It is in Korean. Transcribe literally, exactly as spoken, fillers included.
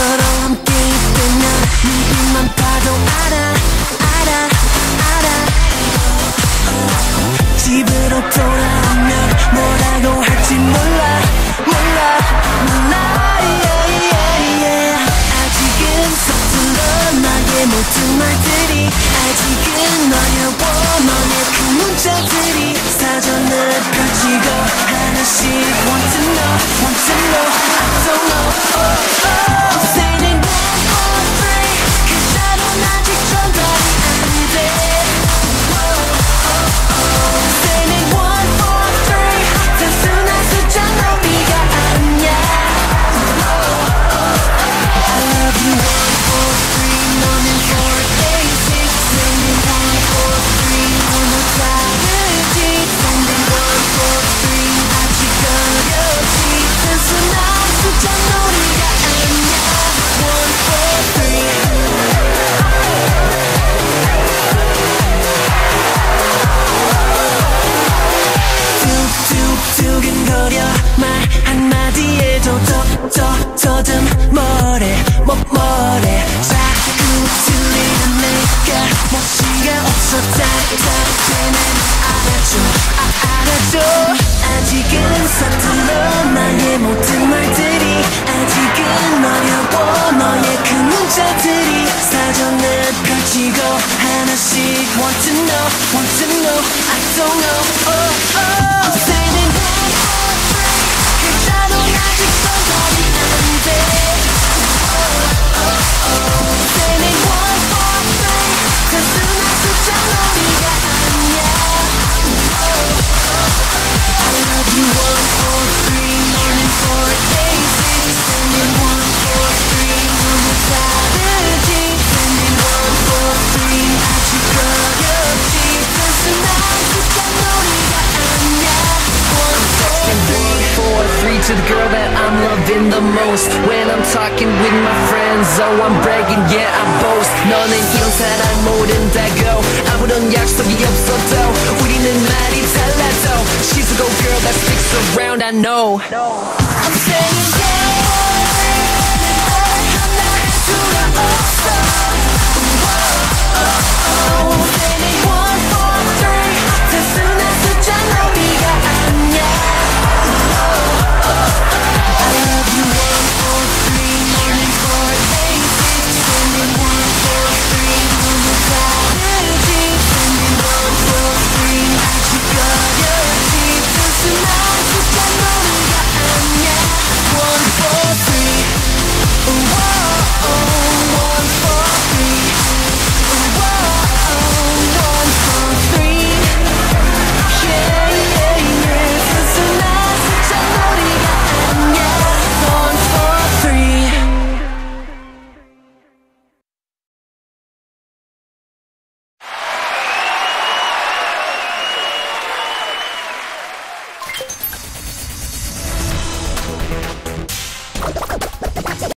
너랑 함께 있으면 네 빛만 봐도 알아 알아 알아. 집으로 돌아오면 뭐라고 할지 몰라 몰라 몰라. yeah, yeah, yeah. 아직은 서툴러 나의 모든 말들이. 아직은 어려워 너의 그 문자들이. 사전을 펼치고 하나씩 want to know want to know I don't know. oh, oh. Saying one four three 그자로 아직 전달이 안돼. Saying one four three 단순한 숫자 너비가 아니야. I love you one four three 너는 four eight six. Saying one four three 오늘 다르지. Saying one four three 아직 어렵지. 단순한 숫자 놀이가 아니야. one four three. 툭툭 두근거려 말 한마디에도 더 더 더듬 뭐래 뭐 뭐래. 자꾸 들리는 내가 멋지가 없어 답답해. 난 알아줘 아, 알아줘. 아직은 서툴러 나의 모든 말들이. 아직은 어려워 너의 그 문자들이. 사전을 펼치고 하나씩 want to know want to know I don't know. oh, oh. Saying one four three 그자로 아직 전달이 안돼. Saying one four three 단순한 숫자 놀이가 아니야. I love you one four three 너는 four eight six. Saying one four three 너무 다르지. Saying one four three 아직 어렵지. 단순한 숫자 놀이가 아니야. one four three. one four three to the girl that I'm loving the most. When I'm talking with my friends, oh I'm bragging, yeah I boast. 너는 이런 사랑 모른다고 아무런 약속이 없어도 우리는 말이 달라도 She's a go girl that sticks around I know. I'm saying yeah.